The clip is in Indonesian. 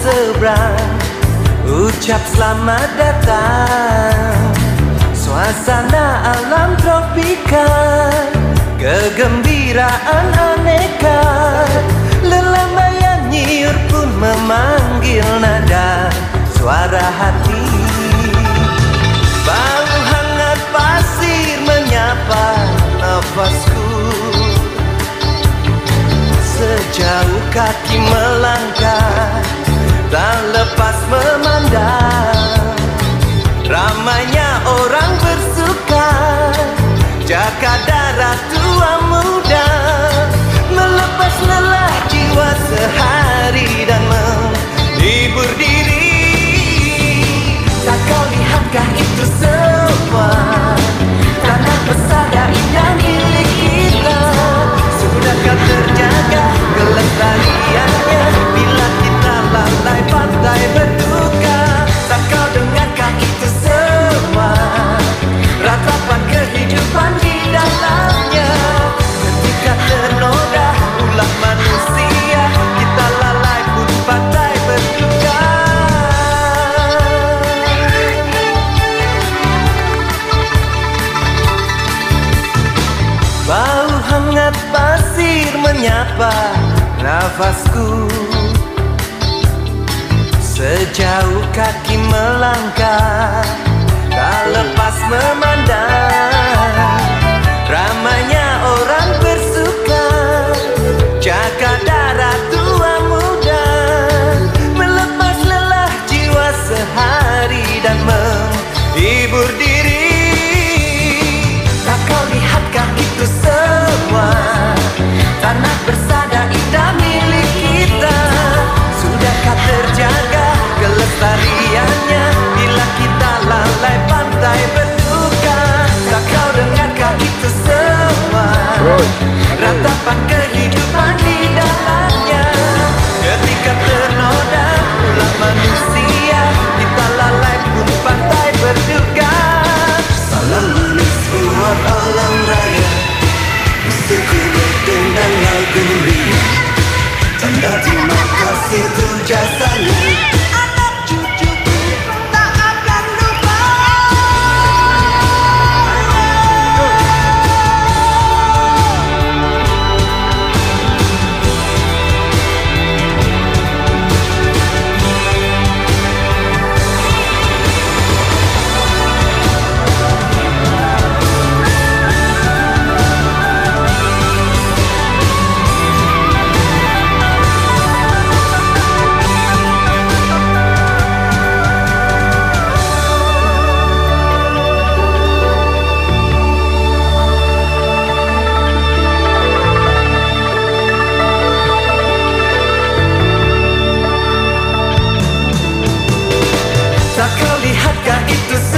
seberang, ucap selamat datang. Suasana alam tropika, kegembiraan aneka. Lelambayan nyiur pun memanggil nada suara hati. Bau hangat pasir menyapa nafasku. Sejauh kaki melangkah, tak lepas memandang ramainya orang bersuka, jaga darah tua muda, melepas lelah jiwa sehari dan menghibur diri. Tak kau lihatkah itu semua? Tanah pesada indah milik kita, sudahkah terjaga kelestariannya bila kita lalai pandai berduka? Tak kau dengarkah itu semua? Ratapan kehidupan di dalamnya, ketika ternoda ulah manusia, kita lalai pun pandai berduka. Bau hangat pasir menyapa nafasku. Sejauh kaki melangkah, tak lepas memandang ramainya orang bersuka, jaga darah tua muda, melepas lelah jiwa sehari dan menghibur diri. Tak kau lihatkah itu semua? Tanah bersada indah milik kita, sudahkah terjaga kelestariannya bila kita lalai pandai berduka? Tak kau dengarkah itu semua? Ratapan kehidupan di dalamnya, ketika ternoda ulah manusia, kita lalai pun pandai berduka. Salam manis buat alam raya, musikku berdendang lagu ria, tanda terima kasih untuk jasanya. Anak cucuku tak akan lupa. Tak kau lihatkah itu